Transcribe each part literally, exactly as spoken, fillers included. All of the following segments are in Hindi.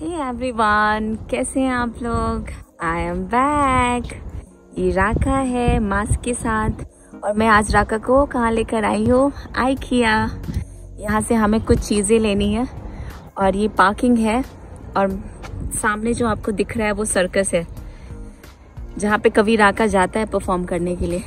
हे एवरीवन, कैसे हैं आप लोग? I am back. ये राका है मास्क के साथ और मैं आज राका को कहाँ लेकर आई हूँ? आईकिया। यहाँ से हमें कुछ चीज़ें लेनी है और ये पार्किंग है और सामने जो आपको दिख रहा है वो सर्कस है जहाँ पे कभी राका जाता है परफॉर्म करने के लिए।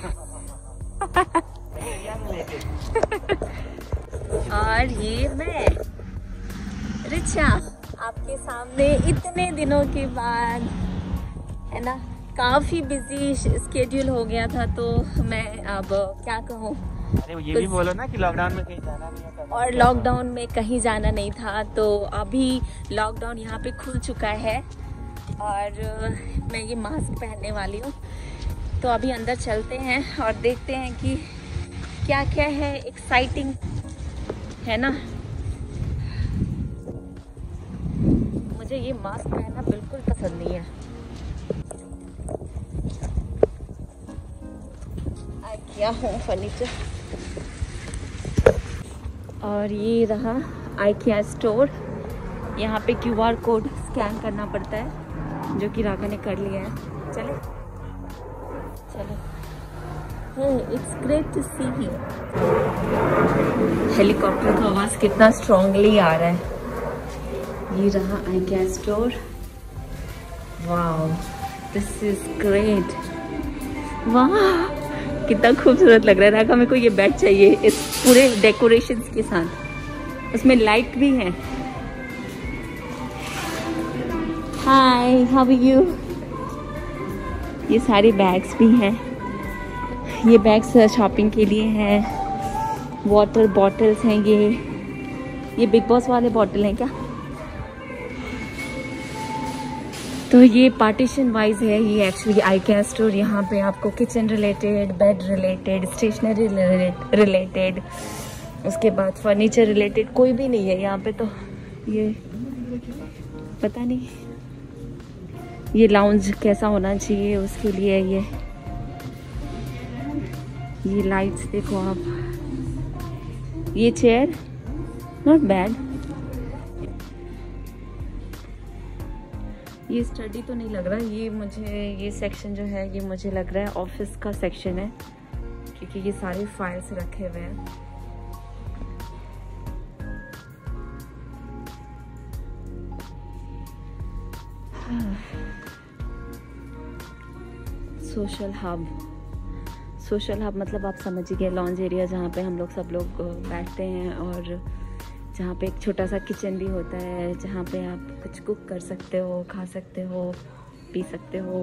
और ये मैं रिचा आपके सामने इतने दिनों के बाद, है ना, काफी बिजी स्केड्यूल हो गया था तो मैं अब क्या कहूँ। अरे ये भी बोलो ना कि लॉकडाउन में कहीं जाना नहीं था। और लॉकडाउन में कहीं जाना नहीं था तो अभी लॉकडाउन यहाँ पे खुल चुका है और मैं ये मास्क पहनने वाली हूँ। तो अभी अंदर चलते हैं और देखते हैं कि क्या क्या है एक्साइटिंग, है ना। मुझे ये मास्क पहनना बिल्कुल पसंद नहीं है। आईकिया होम फर्नीचर और ये रहा आईकिया स्टोर। यहाँ पे क्यू आर कोड स्कैन करना पड़ता है जो कि राका ने कर लिया है। चले चलो। Hey, it's great to see you. Helicopter का आवाज कितना स्ट्रांगली आ रहा है। ये रहा IKEA store. Wow, this is great. वाह, कितना खूबसूरत लग रहा है। राका, मेरे को ये बेड चाहिए इस पूरे डेकोरेशंस के साथ। उसमें लाइट भी है। Hi, how are you? ये सारे बैग्स भी हैं। ये बैग्स शॉपिंग के लिए हैं। वाटर बॉटल्स हैं। ये ये बिग बॉस वाले बॉटल हैं क्या? तो ये पार्टीशन वाइज है। ये एक्चुअली आईकिया स्टोर। यहाँ पे आपको kitchen related, bed related, stationery related, उसके बाद फर्नीचर रिलेटेड कोई भी नहीं है यहाँ पे। तो ये पता नहीं ये लाउंज कैसा होना चाहिए उसके लिए। ये ये लाइट्स देखो आप। ये चेयर नॉट बैड। ये स्टडी तो नहीं लग रहा। ये मुझे ये सेक्शन जो है ये मुझे लग रहा है ऑफिस का सेक्शन है क्योंकि ये सारे फाइल्स रखे हुए हैं। Social hub. सोशल हब मतलब आप समझ ही गए, लॉन्ज एरिया जहाँ पे हम लोग सब लोग बैठते हैं और जहाँ पे एक छोटा सा किचन भी होता है जहाँ पे आप कुछ कुक कर सकते हो, खा सकते हो, पी सकते हो।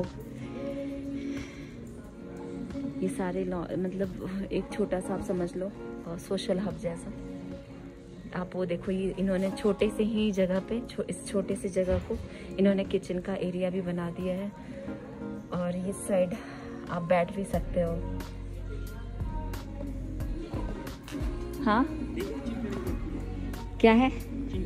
ये सारे मतलब एक छोटा सा आप समझ लो सोशल हब जैसा। आप वो देखो, ये इन्होंने छोटे से ही जगह पे छो, इस छोटे से जगह को इन्होंने किचन का एरिया भी बना दिया है और ये साइड आप बैठ भी सकते हो। हाँ, क्या है?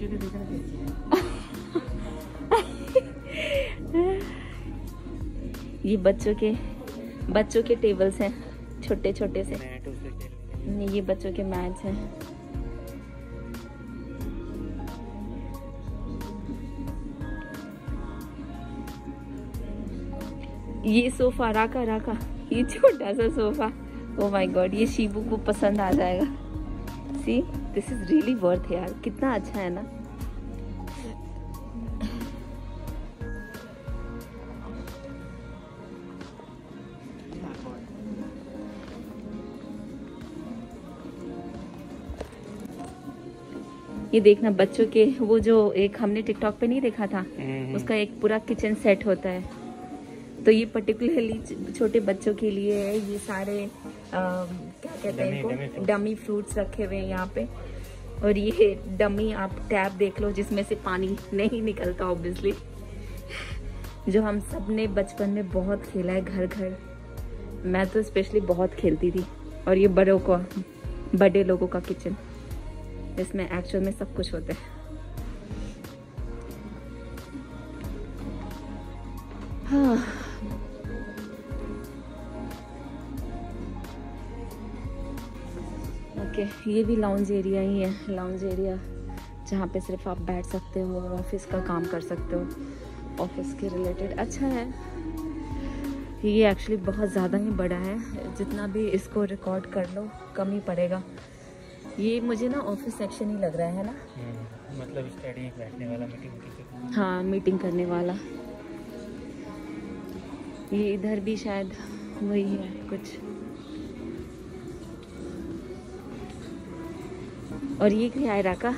ये बच्चों के बच्चों के टेबल्स हैं, छोटे छोटे से। ये बच्चों के मैट्स हैं। ये सोफा राका राका ये छोटा सा सोफा, ओ माय गॉड, ये शीबू को पसंद आ जाएगा। See, this is really worth यार। कितना अच्छा है ना। ये देखना बच्चों के वो जो एक हमने टिकटॉक पे नहीं देखा था, उसका एक पूरा किचन सेट होता है। तो ये पर्टिकुलरली छोटे बच्चों के लिए है। ये सारे आ, क्या कहते हैं इनको, डमी फ्रूट्स रखे हुए हैं यहाँ पे। और ये डमी आप टैप देख लो जिसमें से पानी नहीं निकलता ऑब्वियसली, जो हम सब ने बचपन में बहुत खेला है घर घर। मैं तो स्पेशली बहुत खेलती थी। और ये बड़ों को, बड़े लोगों का किचन, इसमें एक्चुअल में सब कुछ होता है। हाँ, ओके, ये भी लाउंज एरिया ही है। लाउंज एरिया जहाँ पे सिर्फ आप बैठ सकते हो, ऑफिस का काम कर सकते हो, ऑफिस के रिलेटेड। अच्छा है ये, एक्चुअली बहुत ज़्यादा ही बड़ा है, जितना भी इसको रिकॉर्ड कर लो कम ही पड़ेगा। ये मुझे ना ऑफिस सेक्शन ही लग रहा है ना, मतलब स्टडी बैठने वाला, मीटिंग। हाँ मीटिंग करने वाला। ये इधर भी शायद वही है कुछ। और ये क्या है राका?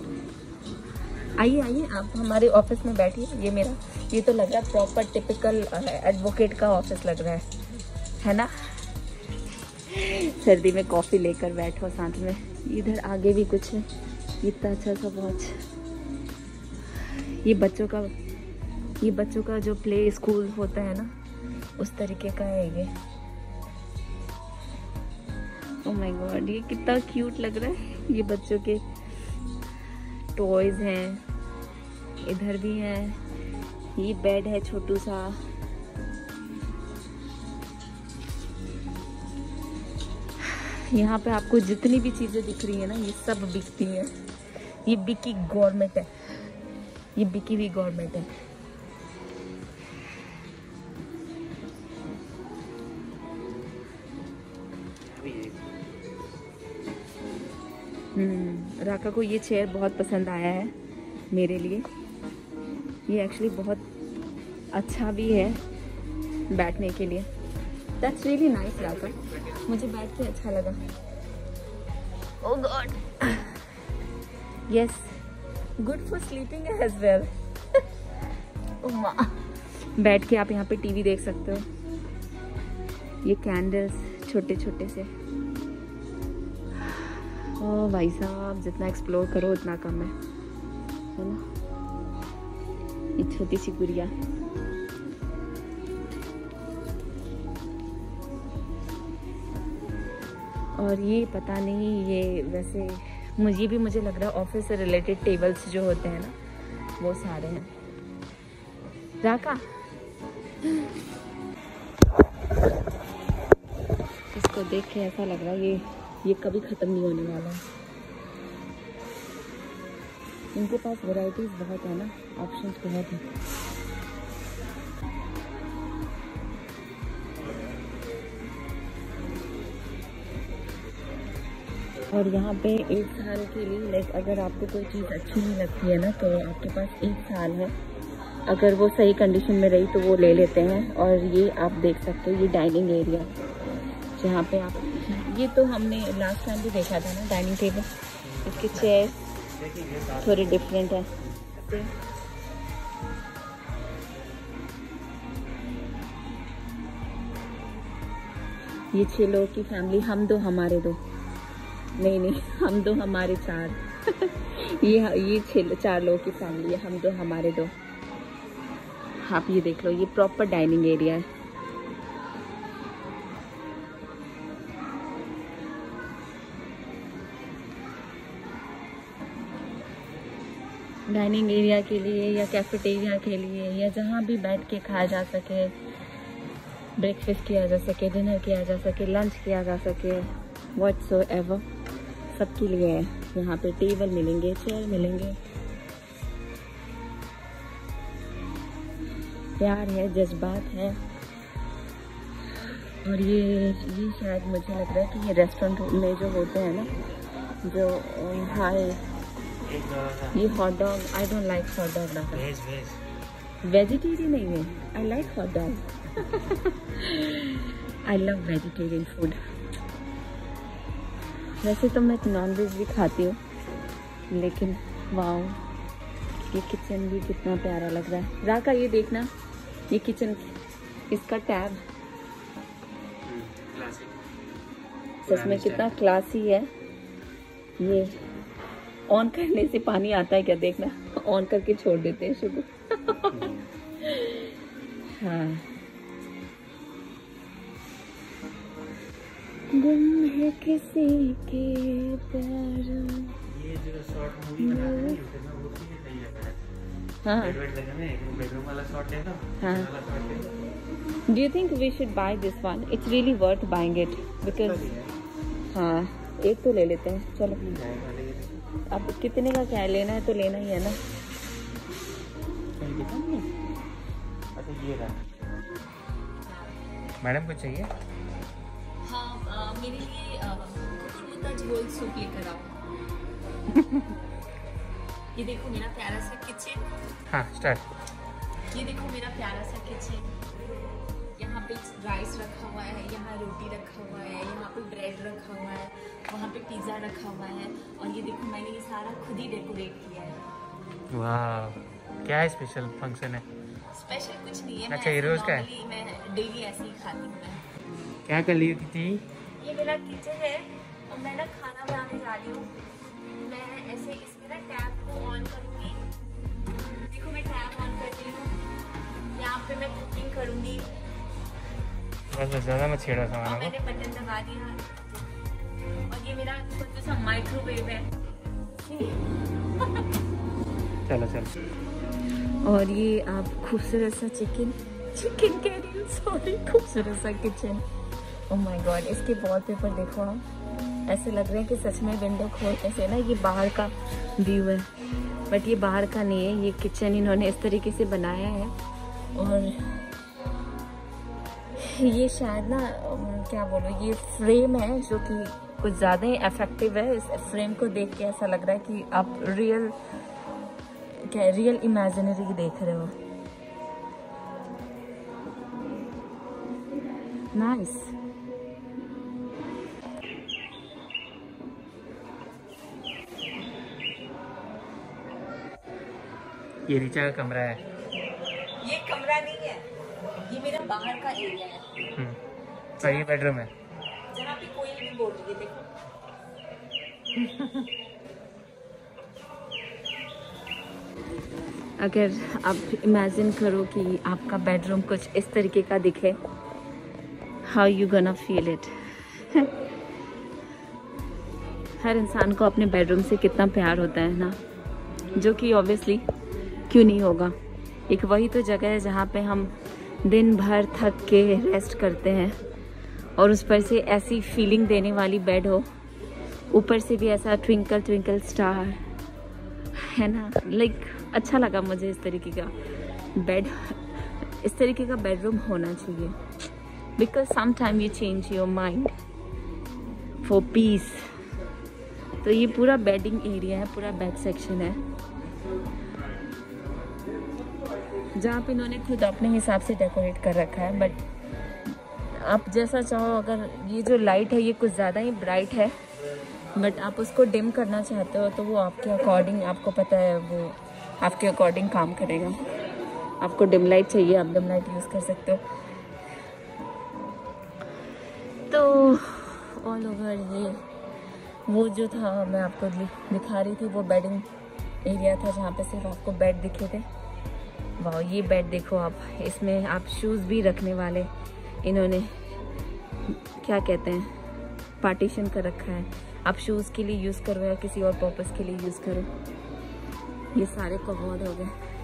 आइए आइए आप हमारे ऑफिस में बैठिए। ये मेरा, ये तो लग रहा है प्रॉपर टिपिकल एडवोकेट का ऑफिस लग रहा है, है ना? सर्दी में कॉफ़ी लेकर बैठो साथ में। इधर आगे भी कुछ है, इतना अच्छा सा वॉच। ये बच्चों का, ये बच्चों का जो प्ले स्कूल होता है ना, उस तरीके का है ये। ओह माय गॉड, ये कितना क्यूट लग रहा है। ये बच्चों के टॉयज हैं, इधर भी हैं। ये बेड है छोटू सा। यहाँ पे आपको जितनी भी चीजें दिख रही है ना, ये सब बिकती हैं। ये बिकी गवर्नमेंट है, ये बिकी हुई गवर्नमेंट है। हम्म राका को ये चेयर बहुत पसंद आया है मेरे लिए। ये एक्चुअली बहुत अच्छा भी है बैठने के लिए। दैट्स रियली नाइस राका, मुझे बैठ के अच्छा लगा। Oh God, yes, good for sleeping as well. ओह माँ, बैठ के आप यहाँ पे टीवी देख सकते हो। ये कैंडल्स छोटे छोटे से। ओह भाई साहब, जितना एक्सप्लोर करो उतना कम है, है ना? ये छोटी सी गुड़िया। और ये पता नहीं, ये वैसे मुझे भी मुझे लग रहा है ऑफिस से रिलेटेड टेबल्स जो होते हैं ना, वो सारे हैं। राका, इसको देख के ऐसा लग रहा है ये ये कभी ख़त्म नहीं होने वाला है। इनके पास वैरायटीज बहुत है ना, ऑप्शंस बहुत हैं। और यहाँ पे एक साल के लिए, लाइक अगर आपको कोई चीज़ अच्छी नहीं लगती है ना, तो आपके पास एक साल है। अगर वो सही कंडीशन में रही तो वो ले लेते हैं। और ये आप देख सकते हो, ये डाइनिंग एरिया जहाँ पे आप, ये तो हमने लास्ट टाइम भी देखा था ना डाइनिंग टेबल। इसके चेयर थोड़े डिफरेंट है। ये छह लोगों की फैमिली, हम दो हमारे दो, नहीं नहीं हम दो हमारे चार। ये ये छह चार लोगों की फैमिली है, हम दो हमारे दो। आप ये देख लो, ये प्रॉपर डाइनिंग एरिया है। डाइनिंग एरिया के लिए या कैफेटेरिया के लिए, या जहाँ भी बैठ के खाया जा सके, ब्रेकफास्ट किया जा सके, डिनर किया जा सके, लंच किया जा सके, व्हाटसोएवर, सबके लिए है। यहाँ पे टेबल मिलेंगे, चेयर मिलेंगे। प्यार है, जज्बात है। और ये ये शायद मुझे लग रहा है कि ये रेस्टोरेंट में जो होते हैं ना, जो हाय, ये hot dog, I don't like hot dog ना। वेज वेज वेजिटेरियन नहीं है, I like hot dog. I love vegetarian food. वैसे तो मैं नॉन वेज भी खाती हूँ, लेकिन वाओ, ये किचन भी कितना प्यारा लग रहा है। राका ये देखना, ये किचन, इसका टैब सच में कितना क्लासी है। ये ऑन करने से पानी आता है क्या, देखना, ऑन करके छोड़ देते हैं शुरू। हाँ, गुम है किसी के प्यार। ये जो शॉर्ट मूवी बनाते हैं यूट्यूब में, वो भी सही लग रहा है। हाँ, बेडरूम वाला शॉट देखा? हाँ। Do you think we should buy this one? It's really worth buying it because हाँ, एक तो ले लेते हैं, चलो। अब कितने का क्या है, लेना है तो लेना ही है ना। अच्छा ये रहा, मैडम को चाहिए? हाँ आ, मेरे लिए कुकड़ू का झोल सूप लेकर आओ। ये देखो मेरा प्यारा सा किचन। हाँ स्टार्ट। ये देखो मेरा प्यारा सा किचन। यहाँ पे राइस रखा हुआ है, यहाँ रोटी रखा हुआ है, यहाँ पे ब्रेड रखा हुआ है, वहाँ पे पिज़्ज़ा रखा हुआ है, और ये देखो मैंने ये सारा खुद ही डेकोरेट किया है। वाह, क्या है स्पेशल फंक्शन है? स्पेशल कुछ नहीं है। अच्छा ये रोज का है? मैं डेली ऐसे ही खाती हूँ। मैं क्या कर ली थी? ये मेरा किचन है और मैं ना खाना बनाने जा रही हूँ। मैं ऐसे इसमें ना टैप को ऑन करूँगी। देखो मैं टैप ऑन करती हूँ, यहाँ पे मैं कुकिंग करूँगी। बस बस ज़्यादा मत छेड़ो सामान को। मैंने बटन दबा दिया और ये मेरा छोटा सा माइक्रोवेव है। चलो चलो। और ये आप खूबसूरत सा चिकन चिकन कह रही हूँ, सॉरी, खूबसूरत सा किचन। ओह माय गॉड, इसके वॉलपेपर देखो आप, ऐसे लग रहे हैं कि सच में विंडो खोलने से ना ये बाहर का व्यू है, बट ये बाहर का नहीं है। ये किचन इन्होंने इस तरीके से बनाया है और ये शायद ना क्या बोलो, ये फ्रेम है जो कि कुछ ज़्यादा ही इफेक्टिव है। इस फ्रेम को देख के ऐसा लग रहा है कि आप रियल क्या रियल इमेजिनरी देख रहे हो। नाइस। ये रीचा का कमरा है। ये कमरा नहीं है, ये मेरा बाहर का एरिया है। और ये बेडरूम है जहाँ पे कोई भी बोल रही है। देखो अगर आप इमेजिन करो कि आपका बेडरूम कुछ इस तरीके का दिखे, how you gonna feel it. हर इंसान को अपने बेडरूम से कितना प्यार होता है ना, जो कि ऑब्वियसली क्यों नहीं होगा। एक वही तो जगह है जहाँ पे हम दिन भर थक के रेस्ट करते हैं और उस पर से ऐसी फीलिंग देने वाली बेड हो, ऊपर से भी ऐसा ट्विंकल ट्विंकल स्टार है ना। लाइक अच्छा लगा मुझे इस तरीके का बेड, इस तरीके का बेडरूम होना चाहिए, because some time you change your mind for peace. तो ये पूरा बेडिंग एरिया है, पूरा बेड सेक्शन है जहाँ पे इन्होंने खुद अपने हिसाब से डेकोरेट कर रखा है। बट आप जैसा चाहो, अगर ये जो लाइट है ये कुछ ज़्यादा ही ब्राइट है, बट आप उसको डिम करना चाहते हो तो वो आपके अकॉर्डिंग, आपको पता है वो आपके अकॉर्डिंग काम करेगा। आपको डिम लाइट चाहिए, आप डिम लाइट यूज़ कर सकते हो। तो ऑल ओवर ये वो जो था मैं आपको दिखा रही थी, वो बेडिंग एरिया था जहाँ पे सिर्फ आपको बेड दिखे थे। वाह, ये बेड देखो आप, इसमें आप शूज़ भी रखने वाले इन्होंने क्या कहते हैं पार्टीशन कर रखा है। आप शूज़ के लिए यूज़ करो या किसी और पर्पस के लिए यूज़ करो। ये सारे कबोर्ड हो गए।